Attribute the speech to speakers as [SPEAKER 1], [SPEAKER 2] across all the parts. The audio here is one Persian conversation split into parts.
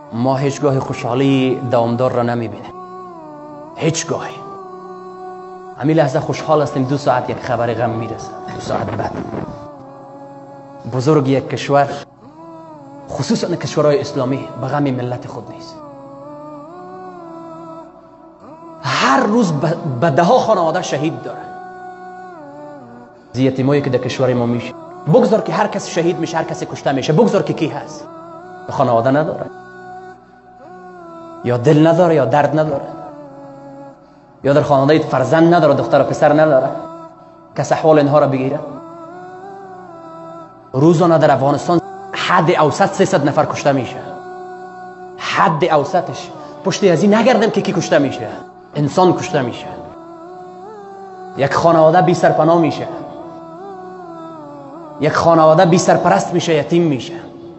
[SPEAKER 1] ما هیچگاه خوشحالی دوامدار را نمیبینیم. هیچگاهی. همین لحظه خوشحال هستیم 2 ساعت یک خبر غم میرسه، 2 ساعت بعد. بزرگ یک کشور، خصوصا کشورهای اسلامی، به غم ملت خود نیست. هر روز به 10 خانواده شهید داره. یتیمایی که در کشور ما میشه، بگذار که هر کس شهید میشه، هر کس کشته میشه، بگذار که کی هست، به خانواده نداره، یا دل نداره، یا درد نداره، یا در خانواده فرزند نداره، دختر و پسر نداره کس احوال اینها را بگیره. روزانه در افغانستان حد اوسط 300 نفر کشته میشه. حد اوسطش. پشتی از این نگردم که کی کشته میشه. انسان کشته میشه. یک خانواده بی سرپناه میشه. یک خانواده بی سرپرست میشه، یتیم میشه.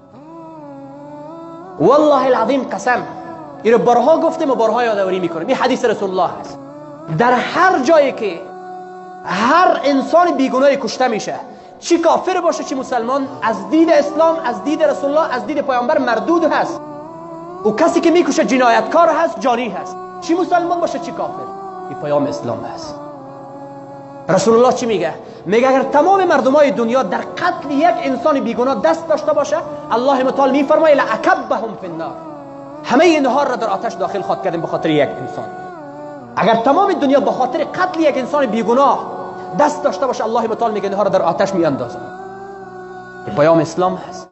[SPEAKER 1] والله العظیم قسم، این رو بارها گفتیم و بارها یادآوری میکنیم. این حدیث رسول الله هست. در هر جایی که هر انسان بیگناهی کشته میشه، چی کافر باشه چی مسلمان، از دید اسلام، از دید رسول الله، از دید پیامبر مردود هست. و کسی که میکشه جنایتکار هست، جانی هست، چی مسلمان باشه چی کافر. این پیام اسلام هست. رسول الله چی میگه؟ میگه اگر تمام مردمای دنیا در قتل یک انسان بیگناه دست داشته باشه، الله متعال میفرماید لعکبهم فی النار، همه اینها را در آتش داخل خواهد کردیم به خاطر یک انسان. اگر تمام دنیا به خاطر قتل یک انسان بیگناه دست داشته باشه، الله متعال میگه اینها را در آتش میاندازم. این پیام اسلام هست.